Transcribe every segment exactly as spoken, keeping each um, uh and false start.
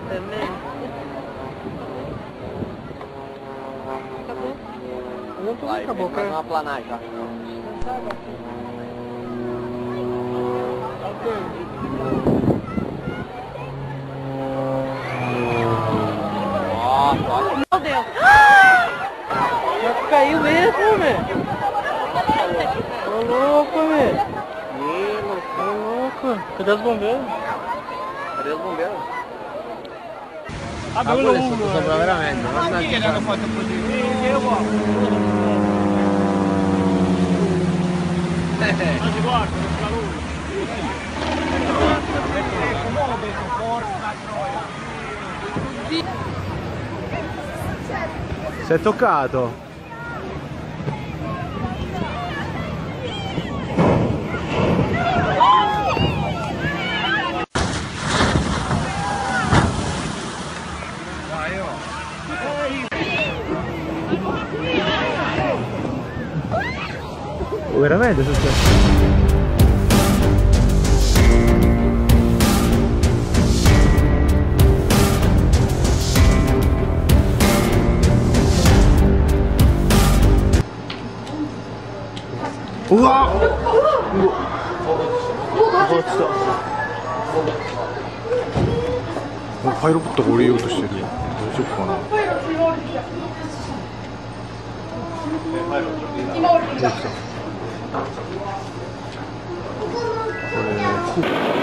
Também. Acabou? Não tô acabou, cara. Uma planagem, tá? Nossa, olha. Meu Deus! Já caiu mesmo, velho. Ô louco, velho. Ô louco. Cadê os bombeiros? Cadê os bombeiros? Abre uno, sembra veramente. Ma chi l'hanno fatto così? Io non si guarda, non fa lui. Si è toccato. Oh, veramente è successo? 우와! 이거 진짜. 어, 파이로부터降りようとしてる。どうしようかな。今降りちゃった。これ。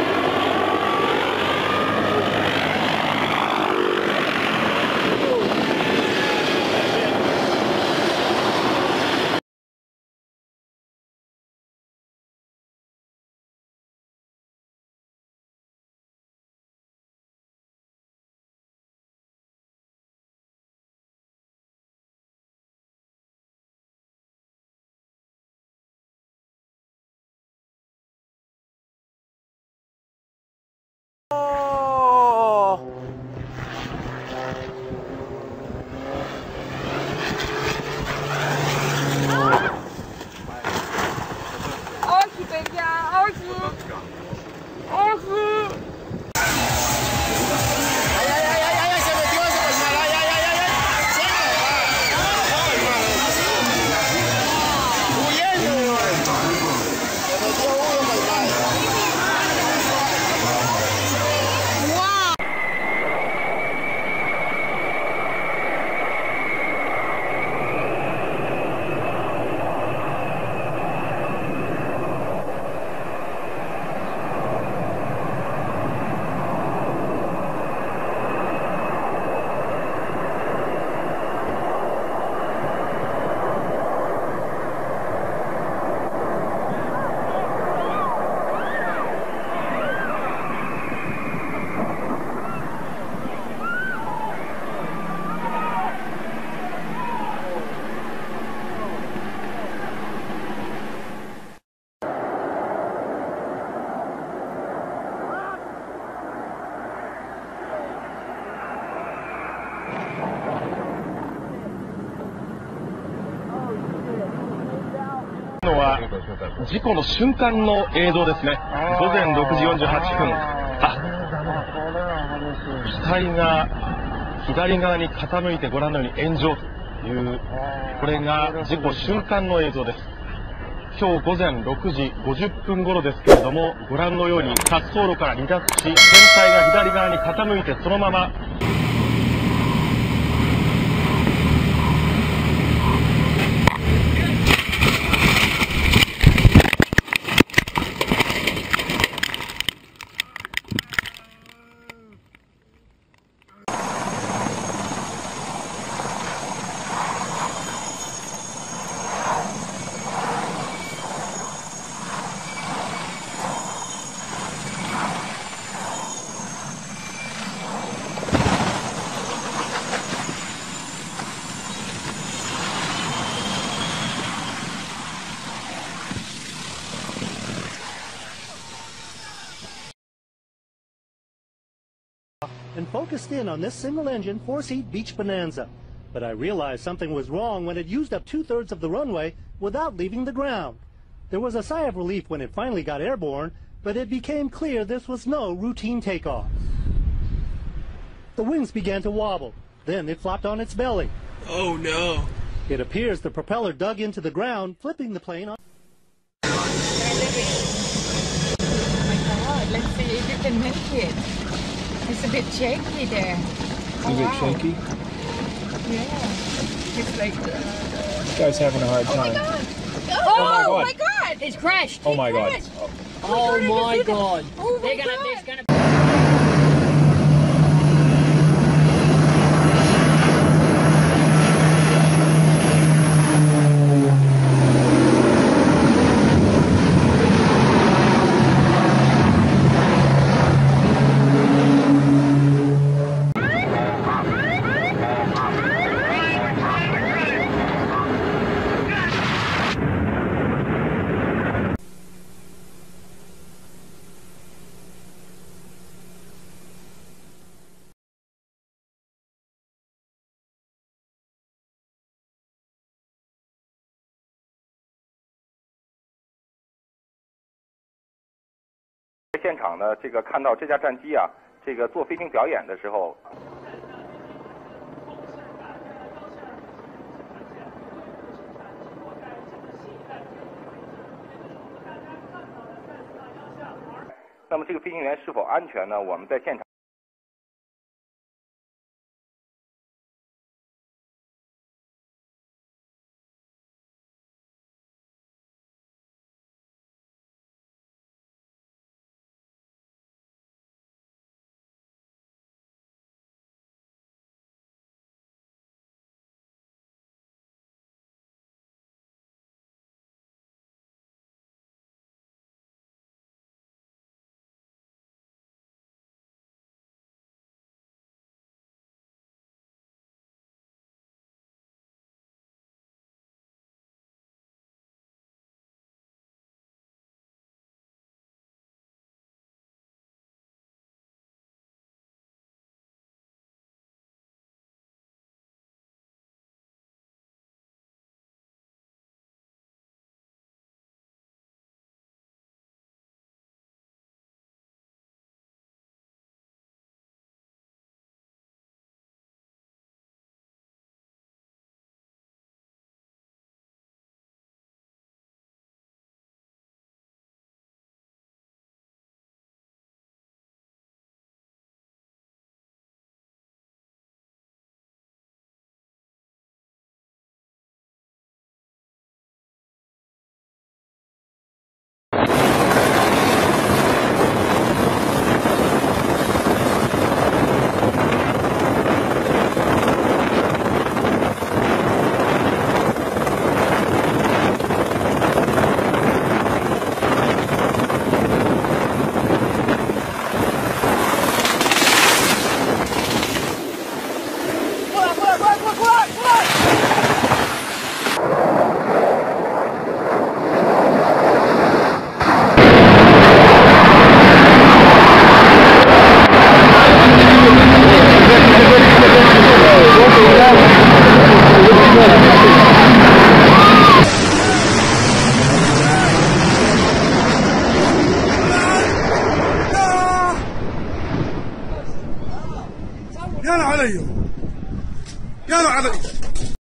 事故の瞬間の映像ですね。ごぜんろくじよんじゅうはっぷん。あ、機体が左側に傾いてご覧のように炎上という、これが事故瞬間の映像です。今日ごぜんろくじごじゅっぷん頃ですけれども、ご覧のように滑走路から離脱し、船体が左側に傾いてそのまま and focused in on this single-engine, four-seat Beach Bonanza. But I realized something was wrong when it used up two-thirds of the runway without leaving the ground. There was a sigh of relief when it finally got airborne, but it became clear this was no routine takeoff. the wings began to wobble. Then it flopped on its belly. Oh no. It appears the propeller dug into the ground, flipping the plane on. Oh my God, let's see if you can make it. It's a bit shaky there. Oh, Is it wow. shaky? Yeah. It's like... Uh, This guy's having a hard oh my time. God! Oh, Oh, my my God! It's crashed. Oh my god. Oh my God. Oh my They're gonna, God. there's gonna. 在现场呢，这个看到这架战机啊，这个做飞行表演的时候，那么这个飞行员是否安全呢？我们在现场。 يا علي يا علي